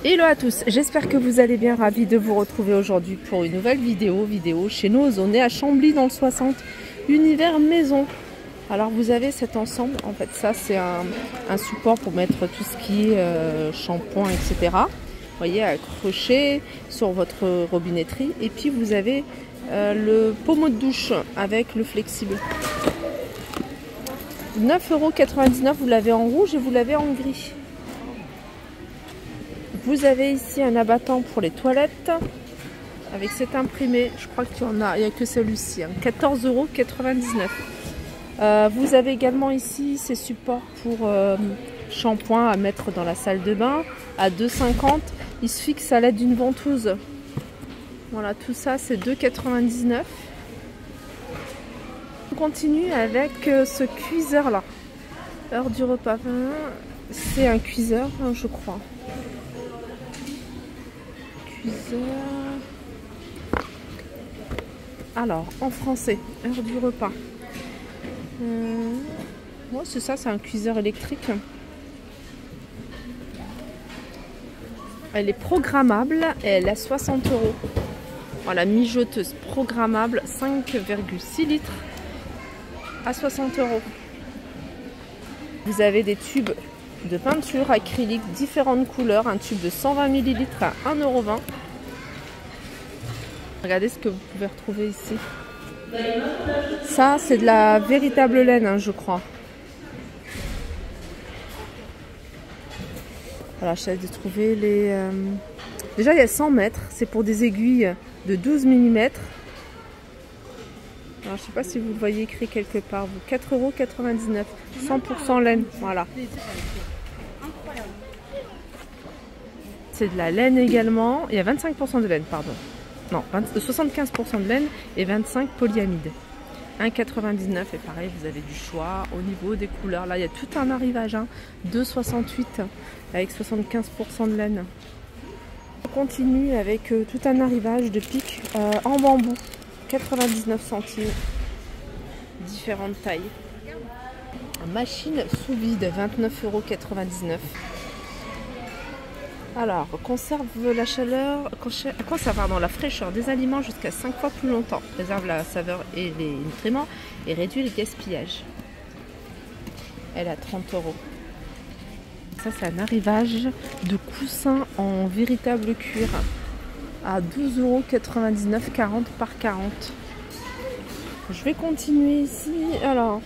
Hello à tous, j'espère que vous allez bien, ravi de vous retrouver aujourd'hui pour une nouvelle vidéo chez nous. On est à Chambly dans le 60, univers maison. Alors vous avez cet ensemble, en fait ça c'est un support pour mettre tout ce qui est shampoing, etc. Vous voyez, accroché sur votre robinetterie. Et puis vous avez le pommeau de douche avec le flexible. 9,99 €, vous l'avez en rouge et vous l'avez en gris. Vous avez ici un abattant pour les toilettes avec cet imprimé. Je crois qu'il y en a, il n'y a que celui-ci, hein, 14,99 €. Vous avez également ici ces supports pour shampoing à mettre dans la salle de bain à 2,50 €. Il se fixe à l'aide d'une ventouse. Voilà, tout ça c'est 2,99 €. On continue avec ce cuiseur là. Heure du repas. C'est un cuiseur, je crois. Alors, en français, heure du repas. Ouais, c'est ça, c'est un cuiseur électrique. Elle est programmable et elle a 60 €. Voilà, mijoteuse programmable, 5,6 litres à 60 €. Vous avez des tubes de peinture acrylique, différentes couleurs, un tube de 120 ml à 1,20 €. Regardez ce que vous pouvez retrouver ici. Ça, c'est de la véritable laine, hein, je crois. Voilà, j'essaie de trouver les... Déjà, il y a 100 mètres. C'est pour des aiguilles de 12 mm. Alors, je ne sais pas si vous le voyez écrit quelque part. 4,99 €. 100% laine. Voilà. C'est de la laine également. Il y a 25% de laine, pardon. Non, 75% de laine et 25 polyamide. 1,99 € et pareil, vous avez du choix au niveau des couleurs. Là, il y a tout un arrivage, hein, 2,68 € avec 75% de laine. On continue avec tout un arrivage de pics en bambou, 99 centimes, différentes tailles. Machine sous vide, 29,99 €. Alors, conserve la chaleur, conserve la fraîcheur des aliments jusqu'à 5 fois plus longtemps. Préserve la saveur et les nutriments et réduit le gaspillage. Elle a 30 €. Ça, c'est un arrivage de coussins en véritable cuir à 12,99 €, 40 par 40. Je vais continuer ici. Alors,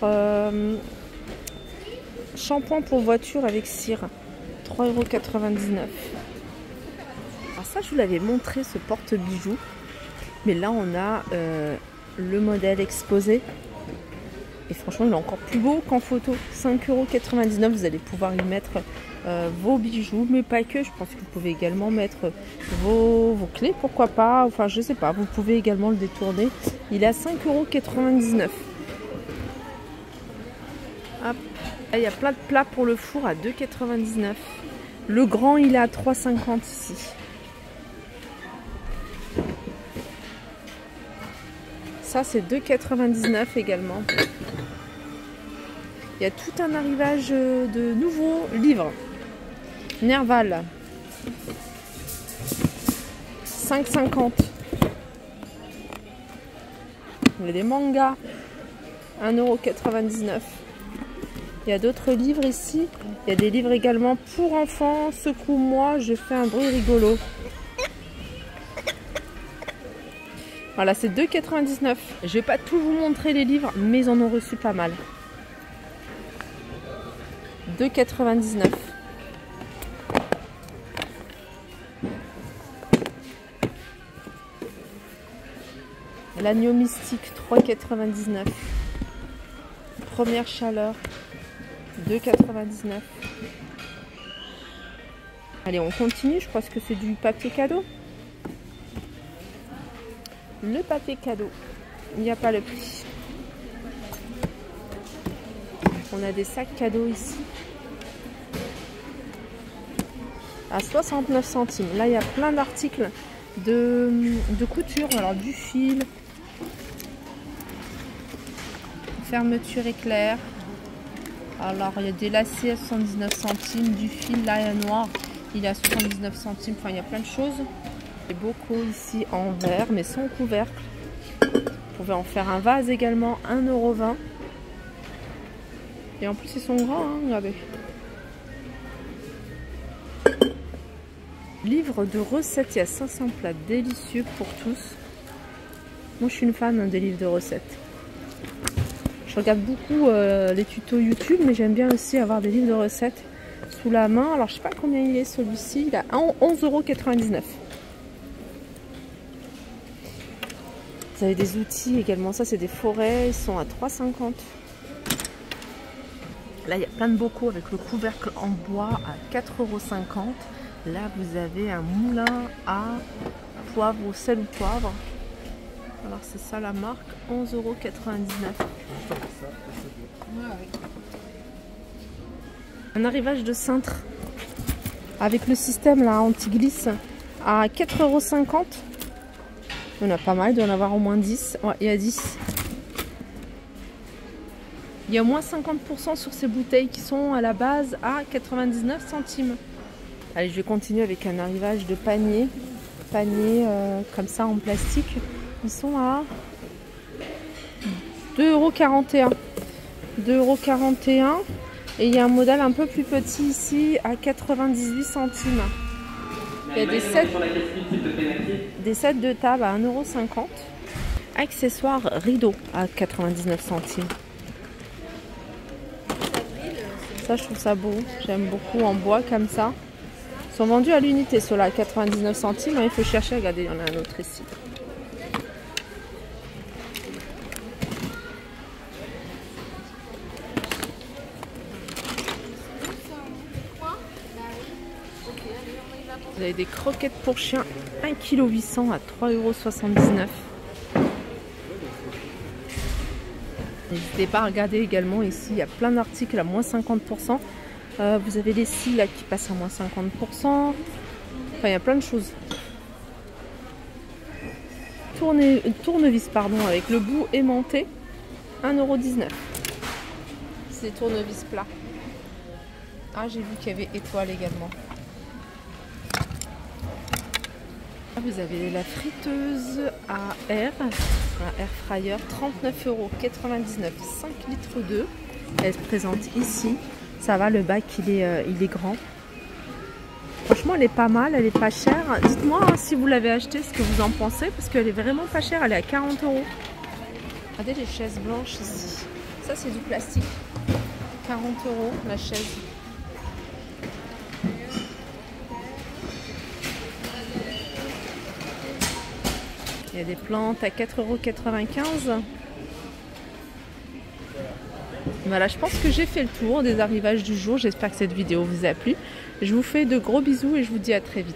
shampoing pour voiture avec cire, 3,99 €. Alors ça, je vous l'avais montré, ce porte-bijoux. Mais là, on a le modèle exposé. Et franchement, il est encore plus beau qu'en photo. 5,99 €. Vous allez pouvoir y mettre vos bijoux, mais pas que. Je pense que vous pouvez également mettre vos clés, pourquoi pas. Enfin, je sais pas. Vous pouvez également le détourner. Il est à 5,99 €. Hop. Là, il y a plein de plats pour le four à 2,99 €. Le grand, il est à 3,50 € ici. Ça, c'est 2,99 € également. Il y a tout un arrivage de nouveaux livres. Nerval. 5,50 €. Il y a des mangas. 1,99 €. Il y a d'autres livres ici. Il y a des livres également pour enfants. Secoue-moi, je fais un bruit rigolo. Voilà, c'est 2,99 €. Je vais pas tout vous montrer les livres, mais ils en ont reçu pas mal. 2,99 €. L'agneau mystique, 3,99 €. Première chaleur, 2,99 €. Allez, on continue. Je pense que c'est du papier cadeau. Le papier cadeau, il n'y a pas le prix. On a des sacs cadeaux ici à 69 centimes. Là, il y a plein d'articles de couture. Alors, du fil, fermeture éclair. Alors, il y a des lacets à 79 centimes, du fil là noir Il est à 79 centimes. Enfin, il y a plein de choses. Il y a beaucoup ici en verre, mais sans couvercle. Vous pouvez en faire un vase également, 1,20 €. Et en plus, ils sont grands, hein, regardez. Livre de recettes, il y a 500 plats délicieux pour tous. Moi, je suis une fan des livres de recettes. Je regarde beaucoup les tutos YouTube, mais j'aime bien aussi avoir des livres de recettes sous la main. Alors, je sais pas combien il est celui-ci. Il a 11,99 €. Vous avez des outils également. Ça, c'est des forêts. Ils sont à 3,50 €. Là, il y a plein de bocaux avec le couvercle en bois à 4,50 €. Là, vous avez un moulin à poivre ou sel ou poivre. Alors, c'est ça la marque, 11,99 €. Un arrivage de cintre avec le système là anti-glisse à 4,50 €. Il y en a pas mal, il doit en avoir au moins 10. Ouais, il y a 10. Il y a au moins 50% sur ces bouteilles qui sont à la base à 99 centimes. Allez, je vais continuer avec un arrivage de panier. Panier comme ça en plastique. Ils sont à 2,41 €. 2,41 €. Et il y a un modèle un peu plus petit ici à 98 centimes. Il y a des sets de table à 1,50 €. Accessoires rideaux à 99 centimes. Ça, je trouve ça beau. J'aime beaucoup en bois comme ça. Ils sont vendus à l'unité, ceux-là à 99 centimes. Il faut chercher. Regardez, il y en a un autre ici. Vous avez des croquettes pour chiens, 1,8 kg à 3,79 €. N'hésitez pas à regarder également ici, il y a plein d'articles à moins 50%. Vous avez les scies là qui passent à moins 50%. Enfin, il y a plein de choses. Tournevis, pardon, avec le bout aimanté, 1,19 €. C'est des tournevis plats. Ah, j'ai vu qu'il y avait étoile également. Vous avez la friteuse à air, un air fryer, 39,99 €, 5 litres d'eau. Elle se présente ici. Ça va, le bac il est grand. Franchement, elle est pas mal, elle est pas chère. Dites-moi hein, si vous l'avez acheté, ce que vous en pensez, parce qu'elle est vraiment pas chère. Elle est à 40 €. Regardez les chaises blanches ici. Ça, c'est du plastique. 40 € la chaise. Il y a des plantes à 4,95 €. Voilà, je pense que j'ai fait le tour des arrivages du jour. J'espère que cette vidéo vous a plu. Je vous fais de gros bisous et je vous dis à très vite.